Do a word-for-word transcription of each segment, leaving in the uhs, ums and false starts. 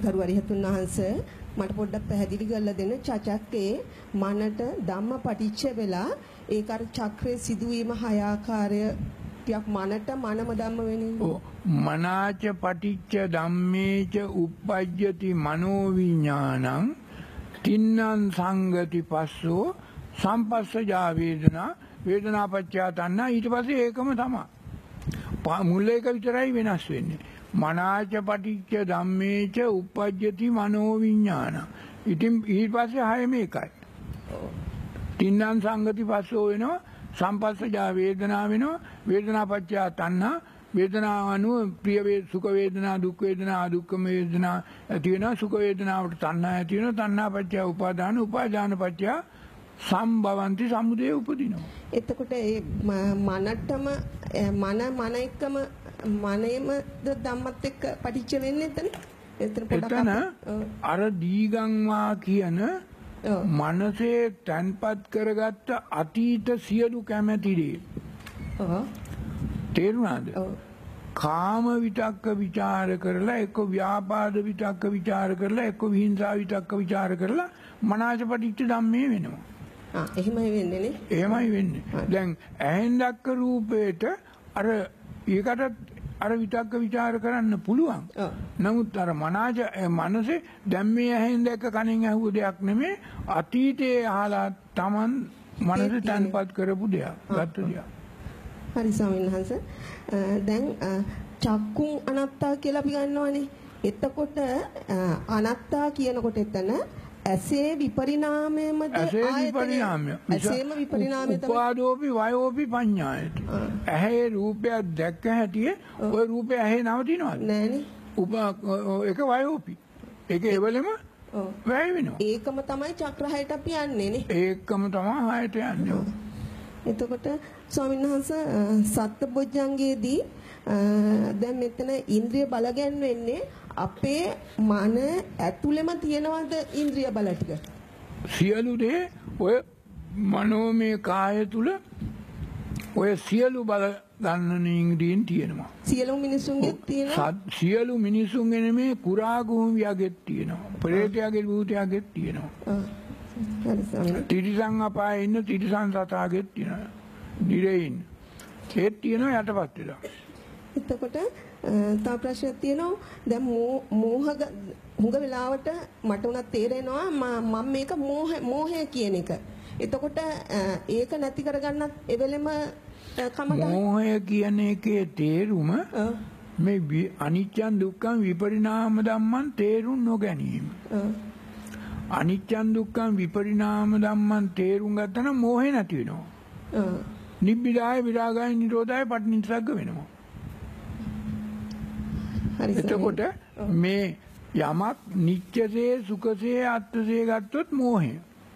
ගරු අරිහතුන් වහන්සේ මට පොඩ්ඩක් පැහැදිලි කරලා දෙන්න චචක්කේ මනට ධම්ම පටිච්ච වෙලා ඒක අර චක්‍රයේ සිදුවීම හය ආකාරයක් මනට මනම ධම්ම වෙන්නේ. මනාච පටිච්ච ධම්මේච uppajjati මනෝ විඥානං තින්නං සංගති පස්සෝ සම්පස්සජා වේදනා වේදනාපච්චය තණ්හා ඊට පස්සේ ඒකම තමයි. මුල් එක විතරයි වෙනස් වෙන්නේ. මනාච පටිච්ච ධම්මේච uppajjati මනෝ විඥාන. ඉතින් ඊට පස්සේ හය මේකයි. තින්නං සංගති පස්සෝ වෙනවා සම්පස්සජා වේදනා වෙනවා වේදනාපච්චය තණ්හා වේදනාව අනුව ප්‍රිය වේ සුඛ වේදනා දුක් වේදනා අදුක්ඛම වේදනා ඇති වෙනවා සුඛ වේදනාවට තණ්හා ඇති වෙනවා තණ්හාපච්චය උපාදාන උපාදානපච්චය සම්භවಂತಿ සමුදය උපදිනවා. එතකොට ඒ මනටම මන මන එකම මනේම ධම්මත් එක්ක පටිච්ච වෙන්නේ එතන. එතන අර දීගංවා කියන මනසේ තන්පත් කරගත්ත අතීත සියලු කැමැති දේ. ඔව්. තේරුණාද? කාම විතක්ක ਵਿਚාර කරලා එක්ක ව්‍යාපාද විතක්ක ਵਿਚාර කරලා එක්ක විහිංසා විතක්ක ਵਿਚාර කරලා මනාච පටිච්ච ධම්මේ වෙනවා. ආ එහෙමයි වෙන්නේ නේ. එහෙමයි වෙන්නේ. දැන් ඇහෙන් දැක්ක රූපේට අර ඒකටත් අර විතක්ක ਵਿਚාර කරන්න පුළුවන්. නමුත් අර මනාජ මනසේ දැන් මේ ඇහෙන් දැක්ක කනෙන් ඇහුව දෙයක් නෙමෙයි අතීතයේ අහලා Taman මනසේ තන්පත් කරපු දෙයක්. ගත්ත දෙයක්. හරි ස්වාමීන් වහන්සේ. දැන් චක්කුන් අනත්තා කියලා අපි ගන්නවානේ. එතකොට අනත්තා කියනකොට එතන ඇසේ විපරිණාමයේමද ඇසේ විපරිණාමය ඇසේම විපරිණාමය තමයි උපාදෝපි වයෝපි පඤ්ඤායති. ඇහි රූපයක් දැක්ක හැටියේ ওই රූපය ඇහි නවතිනවද? නෑනේ. උප ඒක වයෝපි. ඒක එවලෙම වැය වෙනවා. ඒකම තමයි චක්‍රහයට අපි යන්නේ නේ. ඒකම තමයි හයට යන්නේ. එතකොට ස්වාමීන් වහන්සේ සත්බොජ්ජංගයේදී දැන් මෙතන ඉන්ද්‍රිය බල ගැන්වෙන්නේ අපේ මන ඇතුළෙම තියනවද ඉන්ද්‍රිය බල ටික? සියලු දේ ඔය මනෝමය කාය තුල ඔය සියලු බල ගන්නන ඉන්ද්‍රියන් තියෙනවා. සියලු මිනිසුන්ගේ තියෙනවා. සියලු මිනිසුන්ගේ නෙමේ කුරා ගෝවියගෙත් තියෙනවා. ප්‍රේතයාගේ භූතයාගෙත් තියෙනවා. තිරිසන් අපායේ ඉන්න තිරිසන් සතාගෙත් තියෙනවා. දිරෙයින් ඒත් තියෙනවා යටපත් වෙලා. එතකොට තව ප්‍රශ්නයක් තියෙනවා. දැන් මෝහ හුඟ වෙලාවට මට උනත් තේරෙනවා මම මේක මෝහ මෝහය කියන එක. එතකොට ඒක නැති කරගන්නත් එවෙලෙම කමට මෝහය කියන එකේ තේරුම මේ අනිච්චං දුක්ඛං විපරිණාම ධම්මං තේරුම් නොගැනීම. අනිච්චං දුක්ඛං විපරිණාම ධම්මං තේරුම් ගත්තා නම් මෝහය නැති වෙනවා. නිබ්බිදාය විරාගාය නිරෝධාය පටිනිස්සග්ග වෙනවා. එතකොට මේ යමක් නිත්‍යසේ සුඛසේ අත්ථසේ ගත්තොත් මෝහය.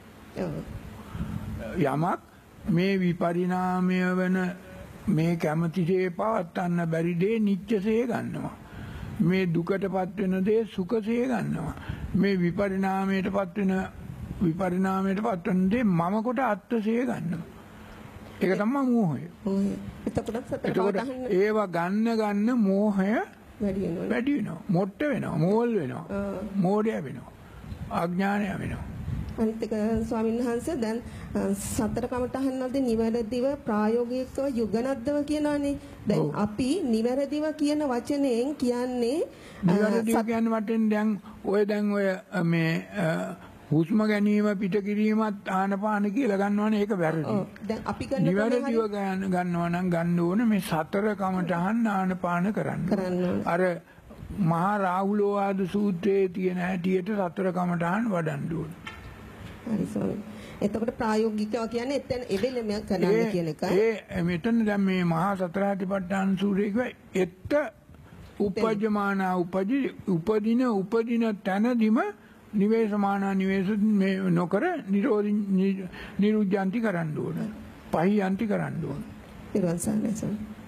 යමක් මේ විපරිණාමය වෙන මේ කැමැතිසේ පවත්න්න බැරි දේ නිත්‍යසේ ගන්නවා. මේ දුකටපත් වෙන දේ සුඛසේ ගන්නවා. මේ විපරිණාමයටපත් වෙන විපරිණාමයටපත් වෙන දේ මම කොට අත්ථසේ ගන්නවා. ඒක තමයි මෝහය. එතකොට ඒවා ගන්න ගන්න මෝහය වැඩි වෙනවා. වැඩි වෙනවා. මොට්ට වෙනවා. මෝල් වෙනවා. මෝඩය වෙනවා. අඥානය වෙනවා. අනිත් එක ස්වාමීන් වහන්සේ දැන් සතර කමඨහන් වලදී නිවැරදිව ප්‍රායෝගිකව යුගනද්දව කියනවානේ. දැන් අපි නිවැරදිව කියන වචනයෙන් කියන්නේ නිවැරදිව කියන වචෙන් දැන් ඔය දැන් ඔය මේ හුස්ම ගැනීම පිට කිරීමත් ආනපාන කියලා ගන්නවනේ ඒක වැරදි. දැන් අපි කරන නිවැරදිව ගන්නවා නම් ගන්න ඕනේ මේ සතර කමඨහන් ආනපාන කරන්න. අර මහා රාහුලෝවාද සූත්‍රයේ තියෙන හැටියට සතර කමඨහන් වඩන්න ඕනේ. හරි සෝයි. එතකොට ප්‍රායෝගිකව කියන්නේ එතන එවෙලම කරන්න කියන එක. ඒ මෙතන දැන් මේ මහා සතරාතිපට්ඨාන සූත්‍රයේ කිව්වා එත්ත උපජ්ජමානා උපජි උපදින උපදින තනදිම නිවේශමානා නිවේශ මේ නොකර නිරෝධි නිරුද්ධාන්ති කරන්න ඕන. පහියන්ති කරන්න ඕන. ඊළඟ සානසන්